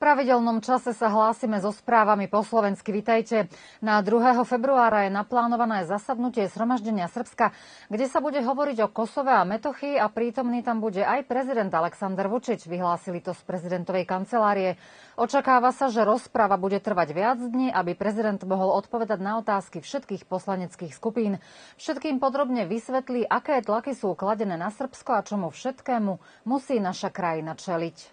pravidelnom čase sa hlásime so správami po slovensky. Vitajte. Na 2. februára je naplánované zasadnutie zhromaždenia Srbska, kde sa bude hovoriť o Kosove a Metochii a prítomný tam bude aj prezident Aleksandar Vučić. Vyhlásili to z prezidentovej kancelárie. Očakáva sa, že rozprava bude trvať viac dní, aby prezident mohol odpovedať na otázky všetkých poslaneckých skupín. Všetkým podrobne vysvetlí, aké tlaky sú kladené na Srbsko a čomu všetkému musí naša krajina čeliť.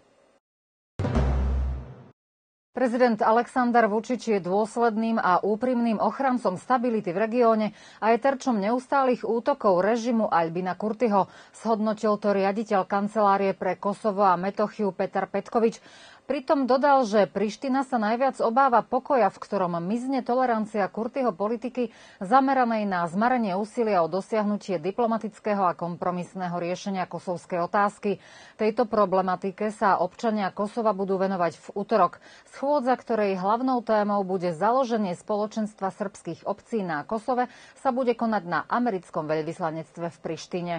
Prezident Aleksandar Vučić je dôsledným a úprimným ochrancom stability v regióne a je terčom neustálych útokov režimu Albina Kurtiho. Zhodnotil to riaditeľ kancelárie pre Kosovo a Metochiu Petar Petković. Pritom dodal, že Priština sa najviac obáva pokoja, v ktorom mizne tolerancia Kurtiho politiky zameranej na zmarenie úsilia o dosiahnutie diplomatického a kompromisného riešenia kosovskej otázky. Tejto problematike sa občania Kosova budú venovať v utorok. Schôdza, ktorej hlavnou témou bude založenie spoločenstva srbských obcí na Kosove, sa bude konať na americkom veľvyslanectve v Prištine.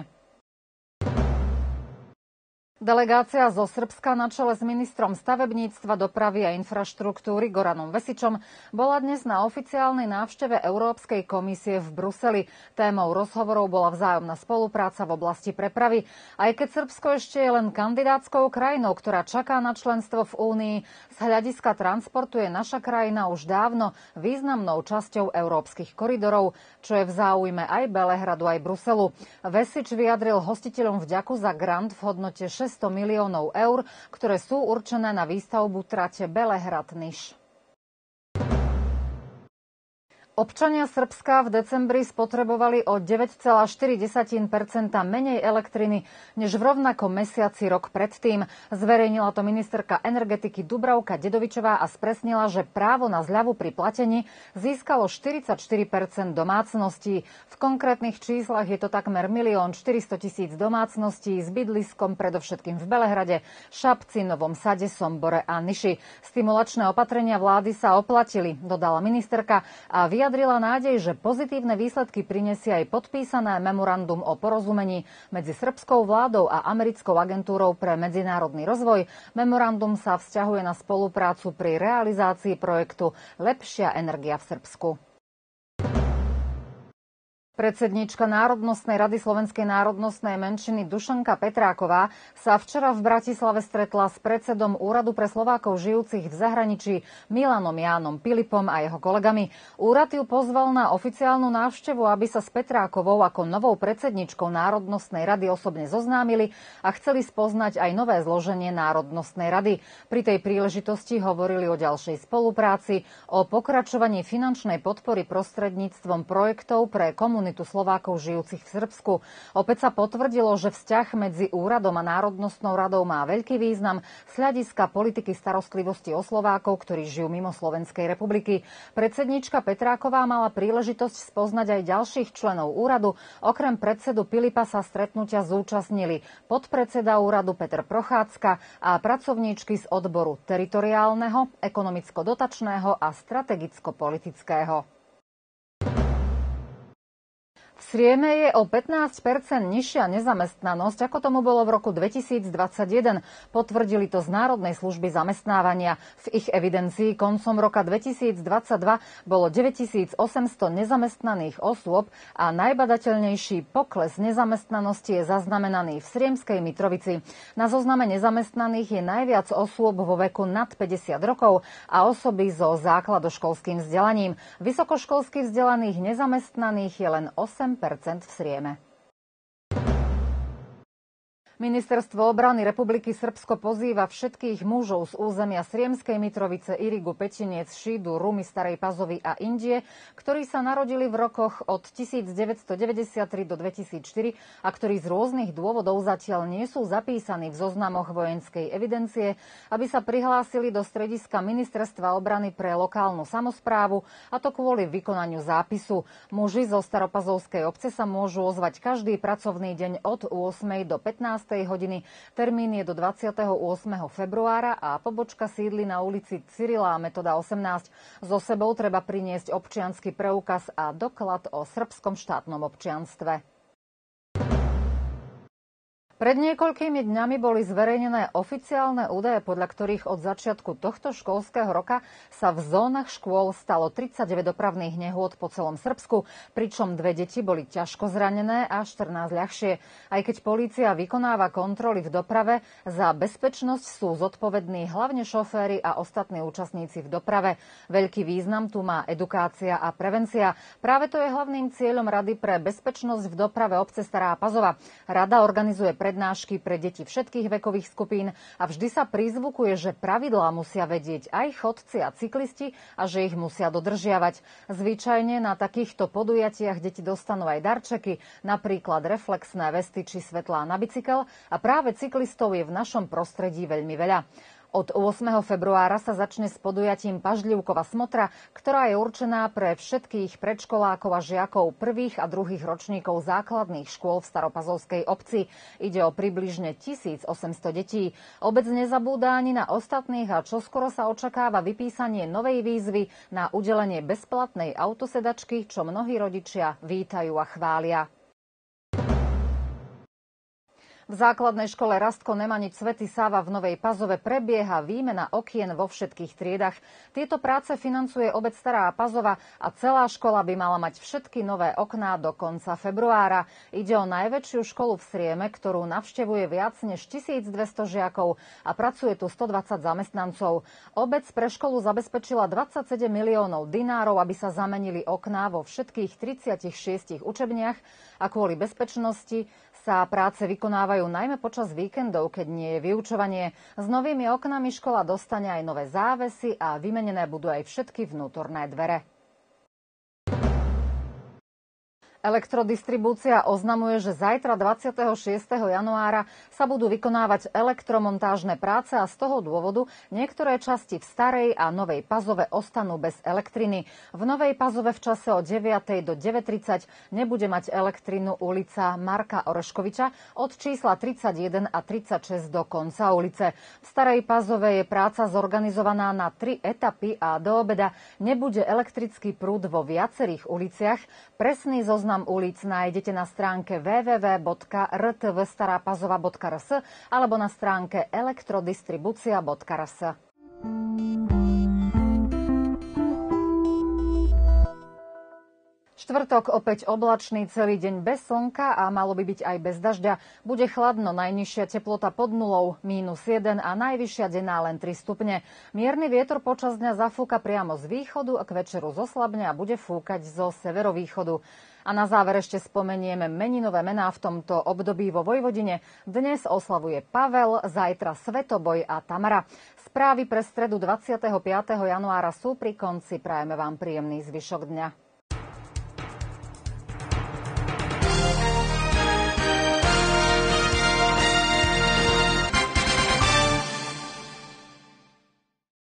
Delegácia zo Srbska na čele s ministrom stavebníctva, dopravy a infraštruktúry Goranom Vesičom bola dnes na oficiálnej návšteve Európskej komisie v Bruseli. Témou rozhovorov bola vzájomná spolupráca v oblasti prepravy. Aj keď Srbsko ešte je len kandidátskou krajinou, ktorá čaká na členstvo v Únii, z hľadiska transportu je naša krajina už dávno významnou časťou európskych koridorov, čo je v záujme aj Belehradu, aj Bruselu. Vesič vyjadril hostiteľom vďaku za grant v hodnote 600 miliónov eur, ktoré sú určené na výstavbu trate Belehrad-Niš. Občania Srbska v decembri spotrebovali o 9,4% menej elektriny než v rovnakom mesiaci rok predtým. Zverejnila to ministerka energetiky Dubravka Dedovičová a spresnila, že právo na zľavu pri platení získalo 44% domácností. V konkrétnych číslach je to takmer 1 400 000 domácností s bydliskom predovšetkým v Belehrade, Šapci, Novom Sade, Sombore a Niši. Stimulačné opatrenia vlády sa oplatili, dodala ministerka a vyjadrila nádej, že pozitívne výsledky prinesie aj podpísané memorandum o porozumení medzi srbskou vládou a americkou agentúrou pre medzinárodný rozvoj. Memorandum sa vzťahuje na spoluprácu pri realizácii projektu Lepšia energia v Srbsku. Predsedníčka Národnostnej rady slovenskej národnostnej menšiny Dušanka Petráková sa včera v Bratislave stretla s predsedom Úradu pre Slovákov žijúcich v zahraničí Milanom Jánom Pilipom a jeho kolegami. Úrad ju pozval na oficiálnu návštevu, aby sa s Petrákovou ako novou predsedníčkou Národnostnej rady osobne zoznámili a chceli spoznať aj nové zloženie Národnostnej rady. Pri tej príležitosti hovorili o ďalšej spolupráci, o pokračovaní finančnej podpory prostredníctvom projektov pre komunitu Slovákov žijúcich v Srbsku. Opäť sa potvrdilo, že vzťah medzi úradom a Národnostnou radou má veľký význam z hľadiska politiky starostlivosti o Slovákov, ktorí žijú mimo Slovenskej republiky. Predsedníčka Petráková mala príležitosť spoznať aj ďalších členov úradu. Okrem predsedu Pilipa sa stretnutia zúčastnili podpredseda úradu Peter Prochádzka a pracovníčky z odboru teritoriálneho, ekonomicko-dotačného a strategicko-politického. V Srieme je o 15% nižšia nezamestnanosť, ako tomu bolo v roku 2021. Potvrdili to z Národnej služby zamestnávania. V ich evidencii koncom roka 2022 bolo 9800 nezamestnaných osôb a najbadateľnejší pokles nezamestnanosti je zaznamenaný v Sriemskej Mitrovici. Na zozname nezamestnaných je najviac osôb vo veku nad 50 rokov a osoby so základoškolským vzdelaním. Vysokoškolsky vzdelaných nezamestnaných je len 8% v Srieme. Ministerstvo obrany Republiky Srbsko pozýva všetkých mužov z územia Sriemskej Mitrovice, Irigu, Petiniec, Šídu, Rumy, Starej Pazovy a Indie, ktorí sa narodili v rokoch od 1993 do 2004 a ktorí z rôznych dôvodov zatiaľ nie sú zapísaní v zoznamoch vojenskej evidencie, aby sa prihlásili do strediska Ministerstva obrany pre lokálnu samosprávu, a to kvôli vykonaniu zápisu. Muži zo Staropazovskej obce sa môžu ozvať každý pracovný deň od 8. do 15. hodiny. Termín je do 28. februára a pobočka sídli na ulici Cyrila a Metoda 18. So sebou treba priniesť občiansky preukaz a doklad o srbskom štátnom občianstve. Pred niekoľkými dňami boli zverejnené oficiálne údaje, podľa ktorých od začiatku tohto školského roka sa v zónach škôl stalo 39 dopravných nehôd po celom Srbsku, pričom 2 deti boli ťažko zranené a 14 ľahšie. Aj keď polícia vykonáva kontroly v doprave, za bezpečnosť sú zodpovední hlavne šoféri a ostatní účastníci v doprave. Veľký význam tu má edukácia a prevencia. Práve to je hlavným cieľom Rady pre bezpečnosť v doprave obce Stará Pazova. Rada organizuje prednášky pre deti všetkých vekových skupín a vždy sa prizvukuje, že pravidlá musia vedieť aj chodci a cyklisti a že ich musia dodržiavať. Zvyčajne na takýchto podujatiach deti dostanú aj darčeky, napríklad reflexné vesty či svetlá na bicykel, a práve cyklistov je v našom prostredí veľmi veľa. Od 8. februára sa začne s podujatím Pažľivkova smotra, ktorá je určená pre všetkých predškolákov a žiakov prvých a druhých ročníkov základných škôl v Staropazovskej obci. Ide o približne 1800 detí. Obec nezabúda ani na ostatných a čoskoro sa očakáva vypísanie novej výzvy na udelenie bezplatnej autosedačky, čo mnohí rodičia vítajú a chvália. V základnej škole Rastko Nemanič Svätý Sáva v Novej Pazove prebieha výmena okien vo všetkých triedach. Tieto práce financuje obec Stará Pazova a celá škola by mala mať všetky nové okná do konca februára. Ide o najväčšiu školu v Srieme, ktorú navštevuje viac než 1200 žiakov a pracuje tu 120 zamestnancov. Obec pre školu zabezpečila 27 miliónov dinárov, aby sa zamenili okná vo všetkých 36 učebniach a kvôli bezpečnosti sa práce vykonávajú najmä počas víkendov, keď nie je vyučovanie. S novými oknami škola dostane aj nové závesy a vymenené budú aj všetky vnútorné dvere. Elektrodistribúcia oznamuje, že zajtra 26. januára sa budú vykonávať elektromontážne práce a z toho dôvodu niektoré časti v Starej a Novej Pazove ostanú bez elektriny. V Novej Pazove v čase od 9. do 9:30 nebude mať elektrinu ulica Marka Oreškoviča od čísla 31 a 36 do konca ulice. V Starej Pazove je práca zorganizovaná na 3 etapy a do obeda nebude elektrický prúd vo viacerých uliciach. Presný zoznam ulic nájdete na stránke www.rtvstarapazova.rs alebo na stránke elektrodistribucia.rs. Štvrtok opäť oblačný, celý deň bez slnka a malo by byť aj bez dažďa. Bude chladno, najnižšia teplota pod nulou, -1 a najvyššia denná len 3 stupne. Mierny vietor počas dňa zafúka priamo z východu a k večeru zoslabne a bude fúkať zo severovýchodu. A na záver ešte spomenieme meninové mená v tomto období vo Vojvodine. Dnes oslavuje Pavel, zajtra Svetoboj a Tamara. Správy pre stredu 25. januára sú pri konci. Prajeme vám príjemný zvyšok dňa.